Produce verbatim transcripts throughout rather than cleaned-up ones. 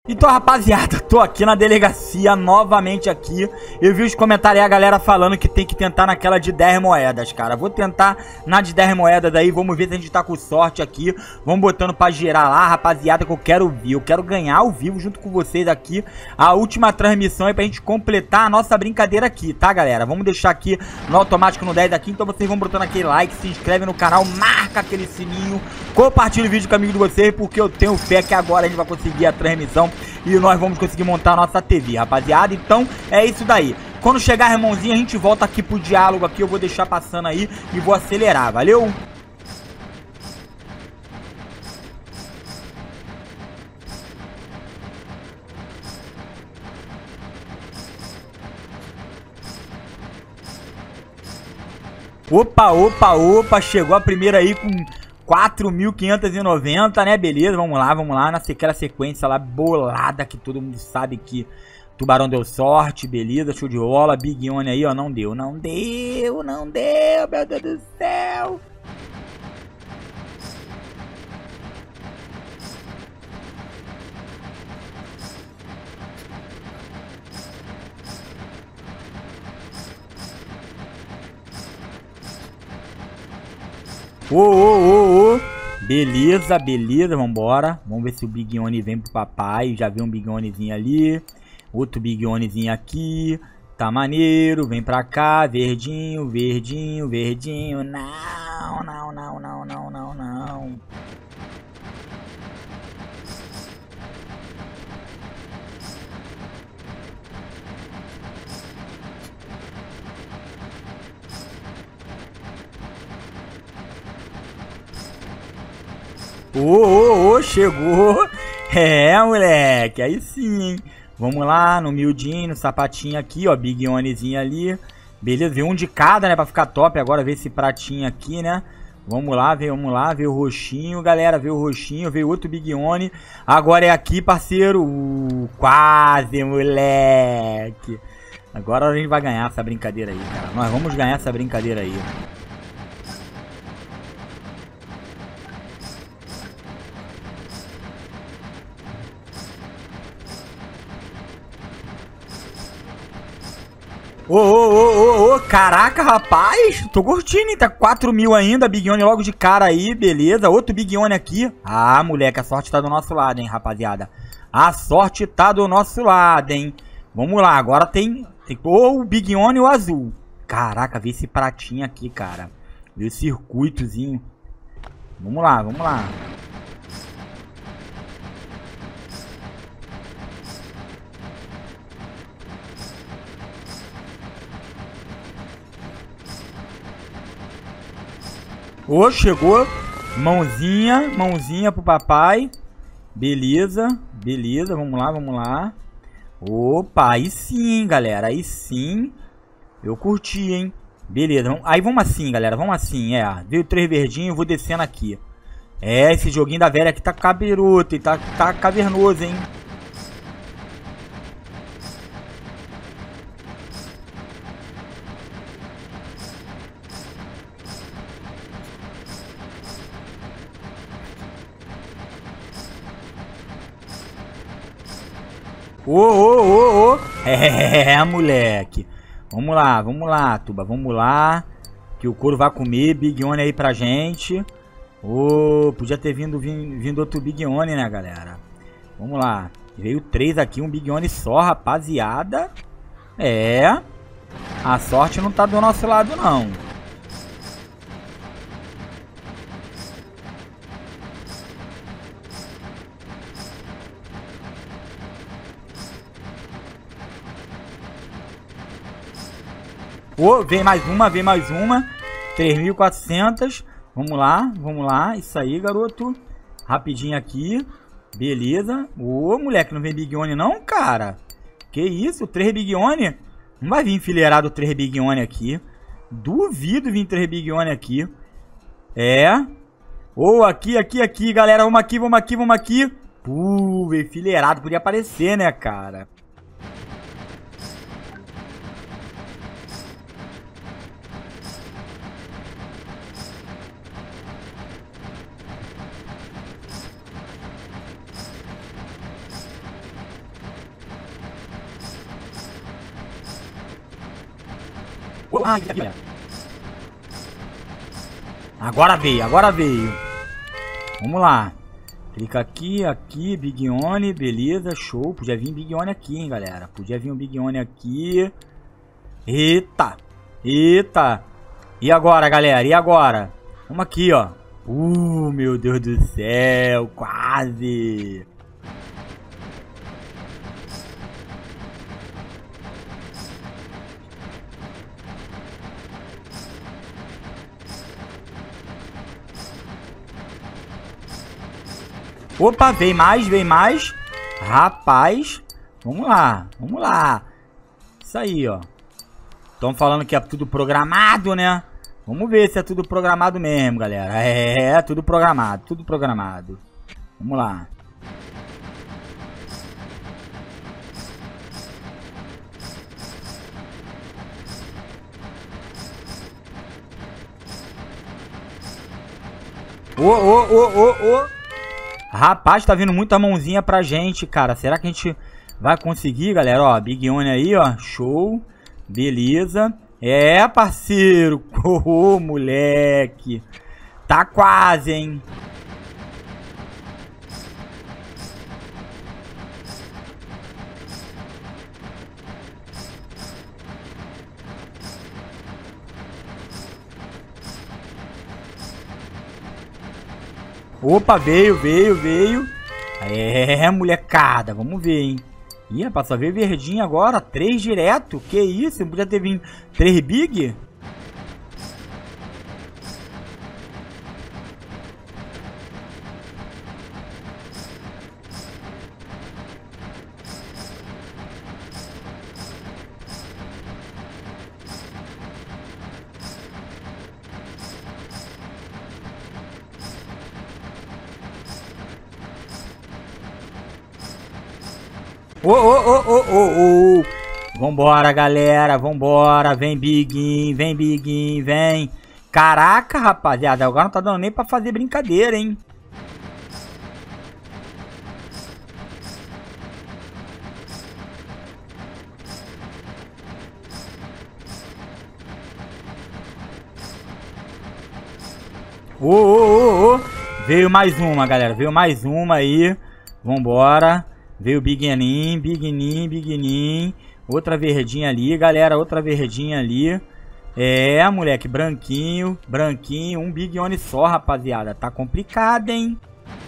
Então, rapaziada, tô aqui na delegacia, novamente aqui. Eu vi os comentários aí, a galera falando que tem que tentar naquela de dez moedas, cara. Vou tentar na de dez moedas aí, vamos ver se a gente tá com sorte aqui. Vamos botando pra girar lá, rapaziada, que eu quero ver. Eu quero ganhar ao vivo junto com vocês aqui a última transmissão aí pra gente completar a nossa brincadeira aqui, tá, galera? Vamos deixar aqui no automático no dez aqui, então vocês vão botando aquele like, se inscreve no canal, marca aquele sininho, compartilha o vídeo com o amigo de vocês, porque eu tenho fé que agora a gente vai conseguir a transmissão e nós vamos conseguir montar a nossa T V, rapaziada. Então, é isso daí. Quando chegar, irmãozinho, a gente volta aqui pro diálogo aqui. Eu vou deixar passando aí e vou acelerar, valeu? Opa, opa, opa, chegou a primeira aí com quatro mil quinhentos e noventa, né? Beleza, vamos lá, vamos lá. Naquela sequência lá bolada que todo mundo sabe que Tubarão deu sorte, beleza, show de bola. Big One aí, ó, não deu, não deu, não deu, meu Deus do céu. Ô, ô, ô, ô. Beleza, beleza, vambora. Vamos ver se o Big One vem pro papai. Já vi um Big Onezinho ali. Outro Big Onezinho aqui. Tá maneiro, vem pra cá. Verdinho, verdinho, verdinho. Não, não, não, não, não, não, não. Ô, ô, ô, chegou. É, moleque, aí sim, hein? Vamos lá, no miudinho, no sapatinho aqui, ó, Big Onezinho ali. Beleza, veio um de cada, né, pra ficar top. Agora veio esse pratinho aqui, né? Vamos lá, veio, vamos lá, veio o roxinho, galera, veio o roxinho, veio outro Big One. Agora é aqui, parceiro. Uh, quase, moleque. Agora a gente vai ganhar essa brincadeira aí, cara. Nós vamos ganhar essa brincadeira aí. Ô, ô, ô, ô, ô, caraca, rapaz, tô curtindo, hein? Tá quatro mil ainda, Big One logo de cara aí, beleza. Outro Big One aqui. Ah, moleque, a sorte tá do nosso lado, hein, rapaziada. A sorte tá do nosso lado, hein. Vamos lá, agora tem, tem ou o Big One ou o azul. Caraca, vê esse pratinho aqui, cara. Vê o circuitozinho. Vamos lá, vamos lá. Ô, chegou. Mãozinha, mãozinha pro papai. Beleza, beleza, vamos lá, vamos lá. Opa, aí sim, galera, aí sim. Eu curti, hein. Beleza, aí vamos assim, galera, vamos assim, é. Veio três verdinhos, vou descendo aqui. É, esse joguinho da velha aqui tá caberoto e tá, tá cavernoso, hein. Ô, ô, ô, ô. É, moleque. Vamos lá, vamos lá, Tuba. Vamos lá. Que o couro vai comer. Big One aí pra gente. Ô, podia ter vindo, vindo, vindo outro Big One, né, galera? Vamos lá. Veio três aqui, um Big One só, rapaziada. É. A sorte não tá do nosso lado, não. Oh, vem mais uma, vem mais uma. três mil e quatrocentos. Vamos lá, vamos lá. Isso aí, garoto. Rapidinho aqui. Beleza. Ô, oh, moleque, não vem Big One não, cara? Que isso? três Big One? Não vai vir enfileirado três Big One aqui. Duvido vir três Big One aqui. É. Ô, oh, aqui, aqui, aqui, galera. Vamos aqui, vamos aqui, vamos aqui. Pô, enfileirado. Podia aparecer, né, cara? Ai, aqui, agora veio, agora veio. Vamos lá. Clica aqui, aqui, Big One, beleza, show. Podia vir Big One aqui, hein, galera. Podia vir um Big One aqui. Eita, eita. E agora, galera, e agora? Vamos aqui, ó. Uh, meu Deus do céu, quase. Opa, vem mais, vem mais. Rapaz, vamos lá, vamos lá. Isso aí, ó. Estão falando que é tudo programado, né? Vamos ver se é tudo programado mesmo, galera. É, é tudo programado, tudo programado. Vamos lá. Ô, ô, ô, ô, ô. Rapaz, tá vindo muita mãozinha pra gente, cara. Será que a gente vai conseguir, galera? Ó, Big One aí, ó. Show. Beleza. É, parceiro. Ô, oh, moleque. Tá quase, hein? Opa, veio, veio, veio. É, molecada, vamos ver, hein. Ih, rapaz, só veio verdinho agora. Três direto. Que isso? Não podia ter vindo três big? Ô, ô, ô, ô, ô, ô. Vambora, galera. Vambora. Vem, Biguinho. Vem, Biguinho. Vem. Caraca, rapaziada. Agora não tá dando nem pra fazer brincadeira, hein? Ô, ô, ô, ô. Veio mais uma, galera. Veio mais uma aí. Vambora. Veio Bignin, Bignin, Bignin. Outra verdinha ali, galera. Outra verdinha ali. É, moleque. Branquinho, branquinho. Um Big One só, rapaziada. Tá complicado, hein?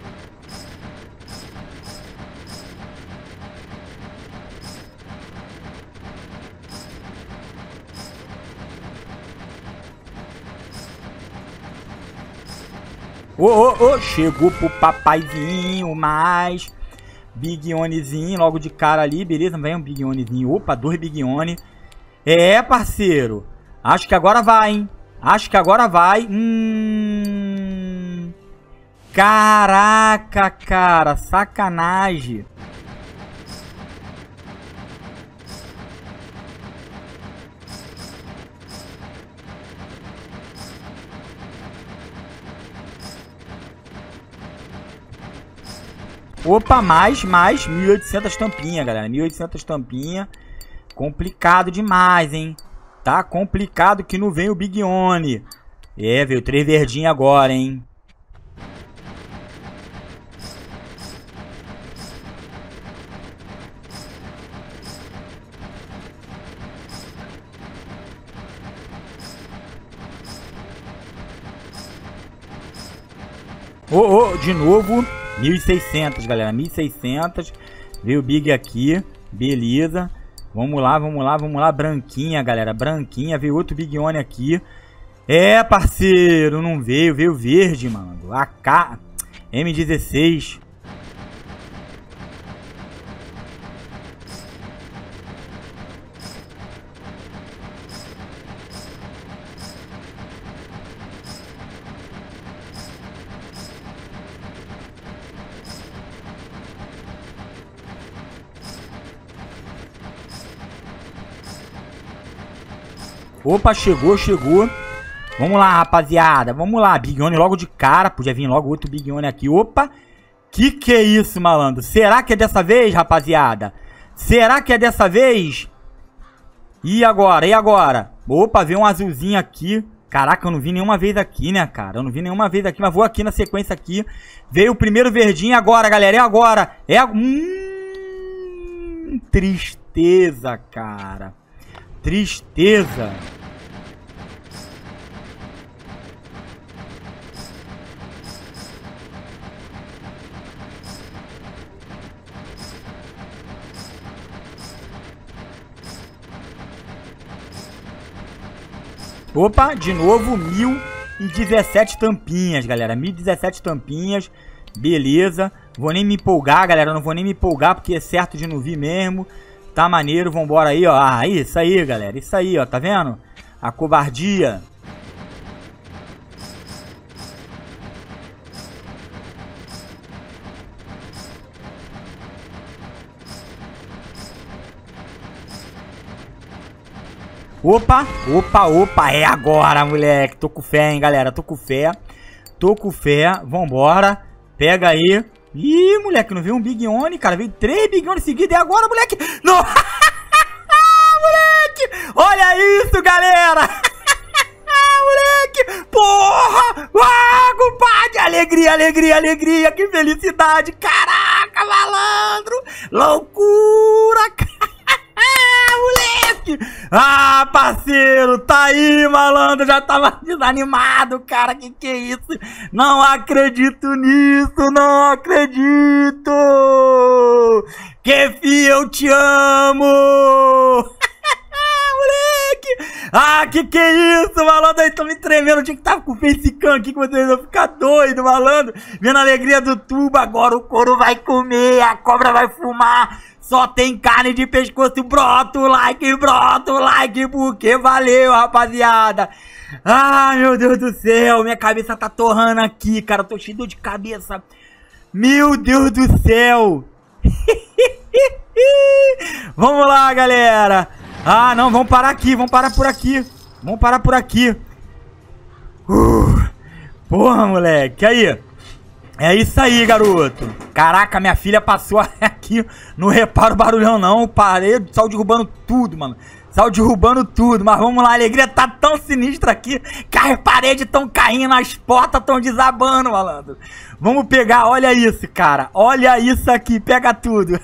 Ô, ô, ô. Chegou pro papaizinho, mais... Big Onezinho, logo de cara ali, beleza? Vem um Big Onezinho. Opa, dois Big One. É, parceiro. Acho que agora vai, hein? Acho que agora vai. Hum... Caraca, cara. Sacanagem. Opa, mais, mais, mil e oitocentas tampinha, galera, mil e oitocentas tampinha, complicado demais, hein, tá complicado que não vem o Big One, é, veio três verdinhos agora, hein. Ô, oh, oh, de novo... mil e seiscentos, galera, mil e seiscentos. Veio o Big aqui, beleza. Vamos lá, vamos lá, vamos lá. Branquinha, galera, branquinha. Veio outro Big One aqui. É, parceiro, não veio. Veio verde, mano. A K M dezesseis. Opa, chegou, chegou. Vamos lá, rapaziada. Vamos lá. Big One logo de cara. Podia vir logo outro Big One aqui. Opa. Que que é isso, malandro? Será que é dessa vez, rapaziada? Será que é dessa vez? E agora? E agora? Opa, veio um azulzinho aqui. Caraca, eu não vi nenhuma vez aqui, né, cara? Eu não vi nenhuma vez aqui, mas vou aqui na sequência aqui. Veio o primeiro verdinho agora, galera. É agora. É agora. Hum, tristeza, cara. Tristeza. Opa, de novo, mil e dezessete tampinhas, galera. mil e dezessete tampinhas. Beleza. Vou nem me empolgar, galera. Não vou nem me empolgar, porque é certo de não vir mesmo. Tá maneiro. Vambora aí, ó. Ah, isso aí, galera. Isso aí, ó. Tá vendo? A covardia. Opa, opa, opa, é agora, moleque. Tô com fé, hein, galera. Tô com fé. Tô com fé. Vambora. Pega aí. Ih, moleque, não veio um Big One, cara. Veio três Big One seguidos. É agora, moleque. Não. Moleque. Olha isso, galera. Moleque. Porra. Ah, compadre. Alegria, alegria, alegria. Que felicidade. Caraca, malandro. Loucura, cara. Moleque! Ah, parceiro, tá aí, malandro. Já tava desanimado, cara. Que que é isso? Não acredito nisso, não acredito. Kefi, eu te amo. Moleque! Ah, que que é isso, malandro? Aí tô me tremendo. Eu tinha que tava com o facecam aqui que vocês vão ficar doido, malandro. Vendo a alegria do tubo. Agora o couro vai comer, a cobra vai fumar. Só tem carne de pescoço. Brota o like, brota o like, porque valeu, rapaziada. Ai, meu Deus do céu. Minha cabeça tá torrando aqui, cara. Eu tô cheio de cabeça. Meu Deus do céu. Vamos lá, galera. Ah, não, vamos parar aqui. Vamos parar por aqui. Vamos parar por aqui. Uh, porra, moleque. Aí. É isso aí, garoto. Caraca, minha filha passou aqui. Não repara o barulhão, não. Parei, saiu derrubando tudo, mano. Saiu derrubando tudo. Mas vamos lá, a alegria tá tão sinistra aqui que as paredes estão caindo, as portas estão desabando, malandro. Vamos pegar, olha isso, cara. Olha isso aqui, pega tudo.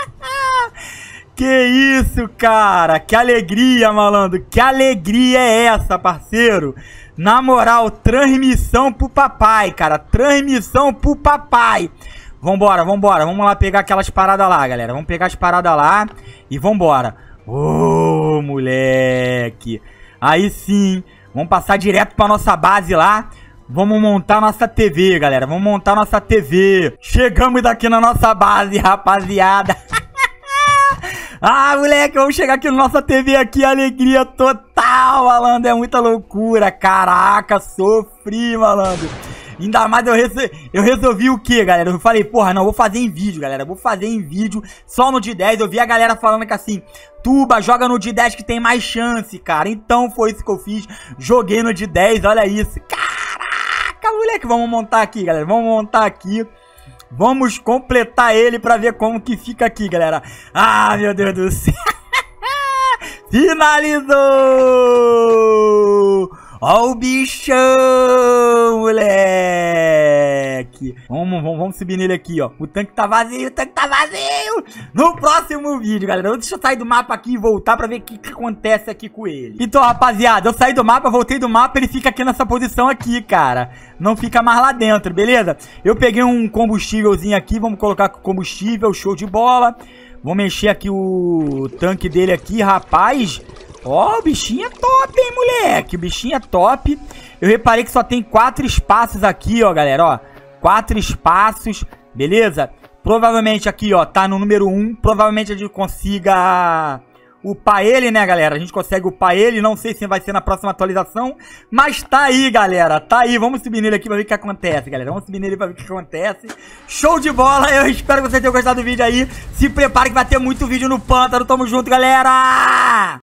Que isso, cara. Que alegria, malandro. Que alegria é essa, parceiro? Na moral, transmissão pro papai, cara. Transmissão pro papai. Vambora, vambora. Vamos lá pegar aquelas paradas lá, galera. Vamos pegar as paradas lá e vambora. Ô, moleque. Aí sim. Vamos passar direto pra nossa base lá. Vamos montar nossa T V, galera. Vamos montar nossa T V. Chegamos daqui na nossa base, rapaziada. Ah, moleque, vamos chegar aqui na nossa T V aqui, alegria total, malandro, é muita loucura, caraca, sofri, malandro. Ainda mais eu, resol... eu resolvi o que, galera? Eu falei, porra, não, vou fazer em vídeo, galera, vou fazer em vídeo, só no D dez, eu vi a galera falando que assim, Tuba, joga no D dez que tem mais chance, cara, então foi isso que eu fiz, joguei no D dez, olha isso, caraca, moleque, vamos montar aqui, galera, vamos montar aqui. Vamos completar ele pra ver como que fica aqui, galera. Ah, meu Deus do céu. Finalizou! Ó o bichão, moleque. Vamos, vamos, vamos subir nele aqui, ó. O tanque tá vazio, o tanque tá vazio. No próximo vídeo, galera. Deixa eu sair do mapa aqui e voltar pra ver o que, que acontece aqui com ele. Então, rapaziada, eu saí do mapa, voltei do mapa, ele fica aqui nessa posição aqui, cara. Não fica mais lá dentro, beleza? Eu peguei um combustívelzinho aqui, vamos colocar combustível, show de bola. Vou mexer aqui o tanque dele aqui, rapaz. Ó, o bichinho é top, hein, moleque? O bichinho é top. Eu reparei que só tem quatro espaços aqui, ó, galera, ó. Quatro espaços, beleza? Provavelmente aqui, ó, tá no número um. Provavelmente a gente consiga upar ele, né, galera? A gente consegue upar ele. Não sei se vai ser na próxima atualização. Mas tá aí, galera. Tá aí. Vamos subir nele aqui pra ver o que acontece, galera. Vamos subir nele pra ver o que acontece. Show de bola. Eu espero que vocês tenham gostado do vídeo aí. Se prepare que vai ter muito vídeo no pântano. Tamo junto, galera!